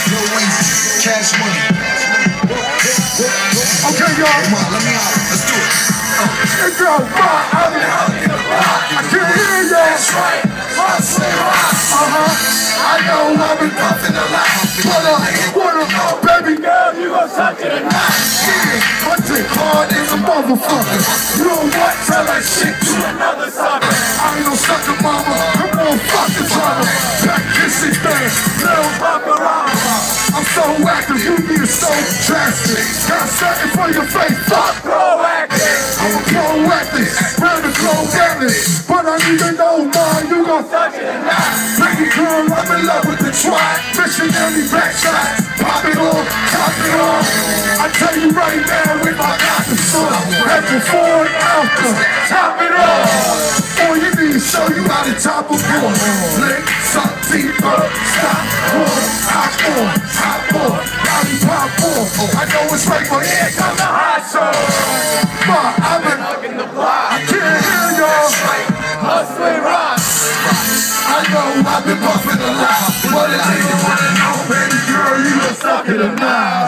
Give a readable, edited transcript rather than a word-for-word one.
No Weezy, Cash Money. Okay, y'all. Come on, let me out. Let's do it. Let's go. I can't hear y'all. That's right. I know I've been puffing a lot. What up, baby girl, you gon' suck it or not? Yeah, I take hard as a motherfucker. You know what? Tell that shit to another sucker. I ain't no sucker, mama. I'm more fucking drama. Back this shit there, little paparazzi. I'm so active, you need a so drastic. Got something for your face, fuck proactive. I'm a proactive, round the globe balance. But I need to know, man, you gon' suck it or not? Baby girl, I'm in love with the try. Missionary back shot. Pop it on, top it on. I tell you right now, with my doctor's son, and before and after, top it on. All you need is show you how to top a board. Lick, suck deeper, stop, hop on, body pop on. I know it's right, but here comes the hot sauce. I've been hugging the block. I can't hear y'all. Hustling rocks. I know I've been buffing a lot, but it ain't you wanna know, baby girl, you gon' suck it or not.